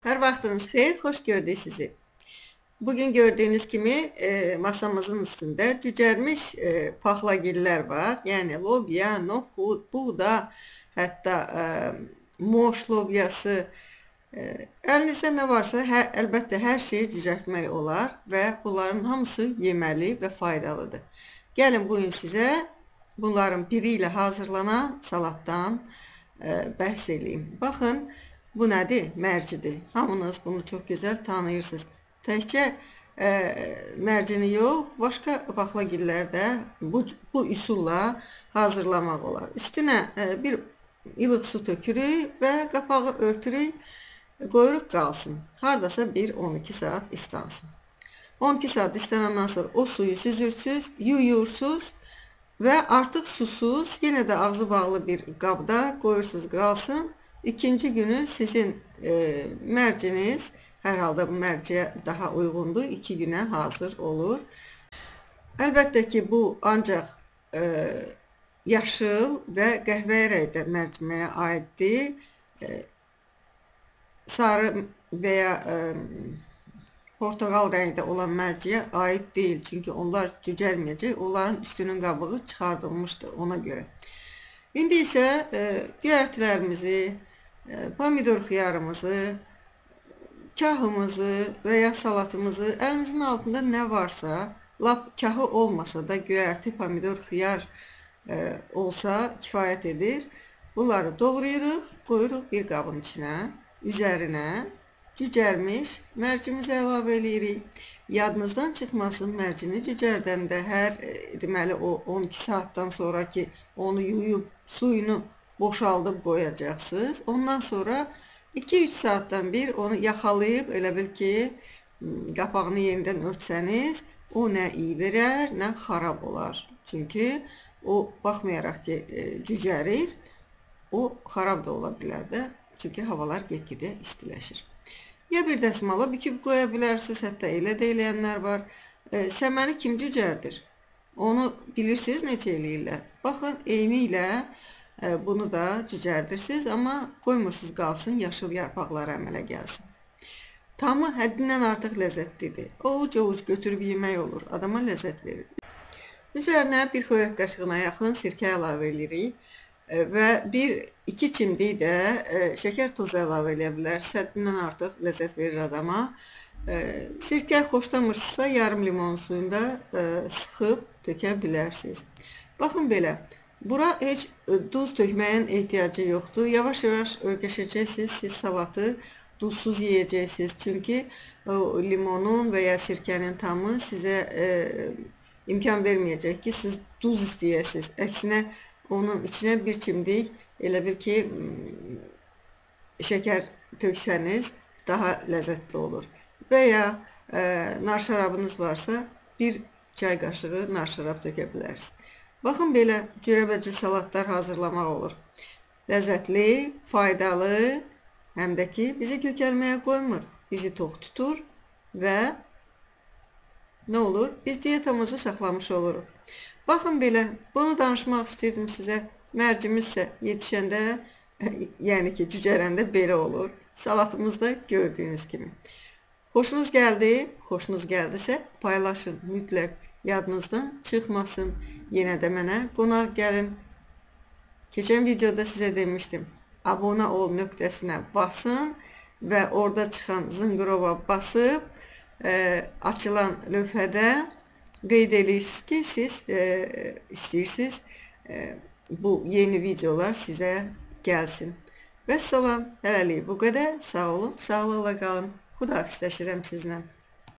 Her vaxtınız xeyir, xoş gördük sizi. Bugün gördüğünüz kimi masamızın üstünde cücərmiş paxlagillər var. Yəni lobya, noxud, buğda, hətta moş lobyası. Əlinizdə nə varsa, əlbəttə hər şeyi cücərtmək olar və bunların hamısı yeməli və faydalıdır. Gəlin bugün sizə bunların biri ilə hazırlanan salatdan bəhs edeyim. Baxın, bu nədir? Mərcidir. Hamınız bunu çox gözəl tanıyırsınız. Təkcə mərcini yox, başqa paxlagillərdə bu üsulla hazırlamaq olar. Üstünə bir ilıq su tökürük və qapağı örtürük, qoyuruq qalsın. Hardasa bir 12 saat istansın. 12 saat istanandan sonra o suyu süzürsünüz, yuyursuz və artıq susuz, yenə də ağzı bağlı bir qabda qoyursunuz qalsın. İkinci günü sizin mərciniz, hər halda bu mərciyə daha uyğundur, 2 günə hazır olur. Əlbəttə ki, bu ancaq yaşıl və qəhvəyi rəngdə mərciməyə aiddir. Sarı və ya portakal rəngdə olan mərciyə aid deyil. Çünki onlar cücərməyəcək, onların üstünün qabığı çıxardılmışdır ona görə. İndi isə göyərtilərimizi, pomidor xiyarımızı, kahımızı və ya salatımızı, əlimizin altında nə varsa, lap kahı olmasa da göyərti, pomidor, xiyar olsa kifayət edir. Bunları doğrayırıq, qoyuruq bir qabın içinə, üzərinə cücərmiş mərcimizi əlavə edirik. Yadınızdan çıxmasın, mərcini cücərdəndə deməli o 12 saatdan sonraki onu yuyub suyunu boşaldıb qoyacaqsınız. Ondan sonra 2-3 saatdan bir onu yaxalayıb, elə bil ki, qapağını yenidən örtsəniz, o nə iyi verər, nə xarab olar. Çünki o, baxmayaraq ki, cücərir, o xarab da ola bilər də. Çünki havalar get-gedə istiləşir. Ya bir dəsmala büküb qoya bilərsiniz, hətta elə də eləyənlər var. Səməni kim cücərdir? Onu bilirsiniz necə eləyirlər. Baxın, eyni ilə bunu da cücərdirsiniz, amma qoymursunuz qalsın, yaşıl yarpaqları əmələ gəlsin. Tamı həddindən artıq ləzzətlidir. Ovuc-ovuc götürüb yemək olur, adama ləzzət verir. Üzərinə bir xörək qaşığına yaxın sirkə əlavə edirik. Və 1-2 çimdik də şəkər tozu əlavə edə bilərsiniz. Həddindən artıq ləzzət verir adama. Sirkə xoşlamırsınızsa yarım limon suyunda sıxıb tökə bilərsiniz. Baxın belə, bura heç duz tökməyin ehtiyacı yoxdur. Yavaş-yavaş öyrəşəcəksiniz, siz salatı duzsuz yeyəcəksiniz. Çünki limonun və ya sirkənin tamı sizə imkan verməyəcək ki, siz duz istəyəsiniz. Əksinə, onun içinə bir çimdik, elə bil ki, şəkər töksəniz daha ləzzətli olur. Və ya nar şarabınız varsa, bir çay qaşığı nar şarab tökə bilərsiniz. Baxın, belə cürəbəcür salatlar hazırlamaq olur. Ləzzətli, faydalı, həm də ki, bizi kökəlməyə qoymur, bizi tox tutur və nə olur? Biz diyetamızı saxlamış oluruq. Baxın belə, bunu danışmaq istəyirdim sizə. Mərcimiz isə yetişəndə, yəni ki, cücərəndə belə olur. Salatımız da gördüyünüz kimi. Xoşunuz gəldi? Xoşunuz gəldisə paylaşın, mütləq yadınızdan çıxmasın. Yenə də mənə qonaq gəlin. Keçən videoda sizə demişdim, abunə ol nöqtəsinə basın və orada çıxan zınqırova basıb açılan lövhədə qeyd edirsiniz ki, siz istəyirsiniz bu yeni videolar sizə gəlsin. Vəssalam, hələlik bu qədər. Sağ olun, sağlıqla qalın. Xudahafizləşirəm sizlə.